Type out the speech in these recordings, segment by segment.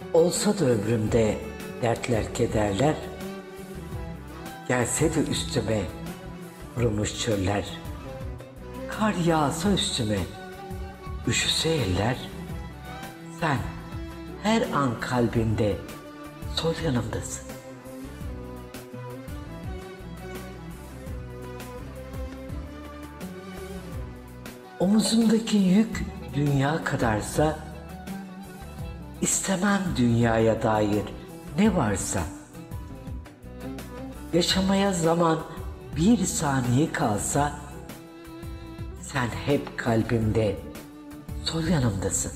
Olsa da ömrümde dertler kederler, gelse de üstüme kurumuş çöller. Kar yağsa üstüme, üşüse eller, sen her an kalbimde, sol yanımdasın. Omuzumdaki yük dünya kadarsa, istemem dünyaya dair ne varsa. Yaşamaya zaman bir saniye kalsa, sen hep kalbimde, sol yanımdasın.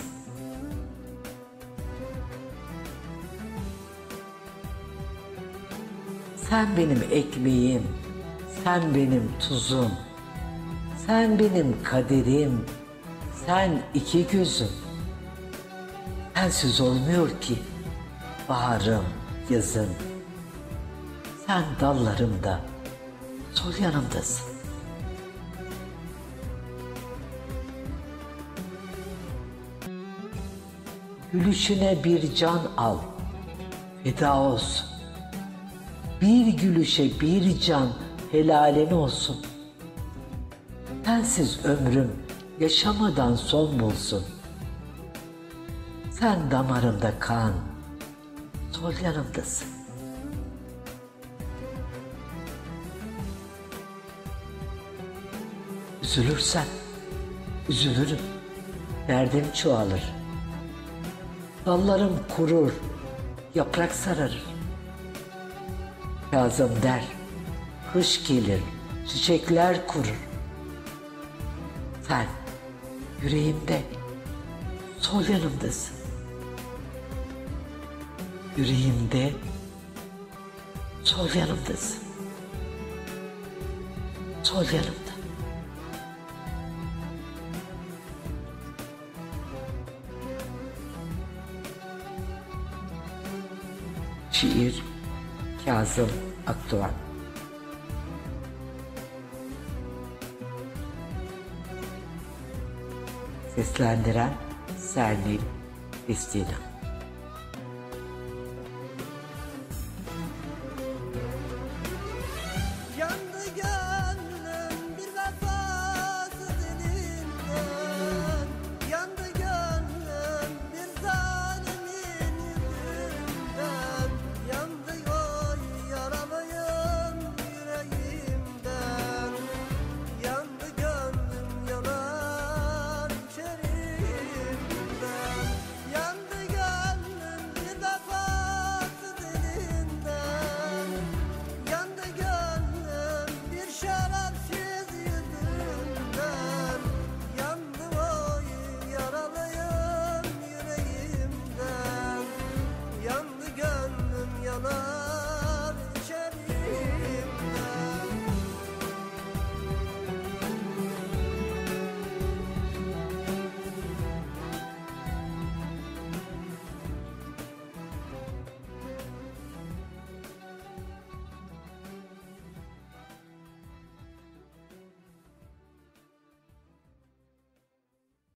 Sen benim ekmeğim, sen benim tuzum, sen benim kaderim, sen iki gözüm. Sensiz olmuyor ki baharım, yazım. Sen dallarımda, sol yanımdasın. Gülüşüne bir can al, feda olsun. Bir gülüşe bir can helalen olsun. Sensiz ömrüm yaşamadan son bulsun. Sen damarımda kan, sol yanımdasın. Üzülürsen, üzülürüm, derdim çoğalır. Dallarım kurur, yaprak sararır. Kazım der, kış gelir, çiçekler kurur. Sen yüreğimde, sol yanımdasın. Yüreğimde, sol yanımdasın. Sol yanımda. Şiir Kazım Akdoğan. Seslendiren Sernil Destina.